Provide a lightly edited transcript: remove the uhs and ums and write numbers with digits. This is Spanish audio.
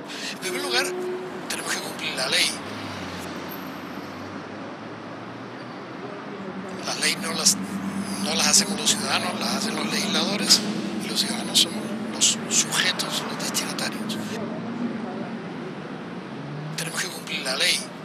En primer lugar, tenemos que cumplir la ley. Las leyes no las hacemos los ciudadanos, las hacen los legisladores, y los ciudadanos somos los sujetos, los destinatarios. Tenemos que cumplir la ley.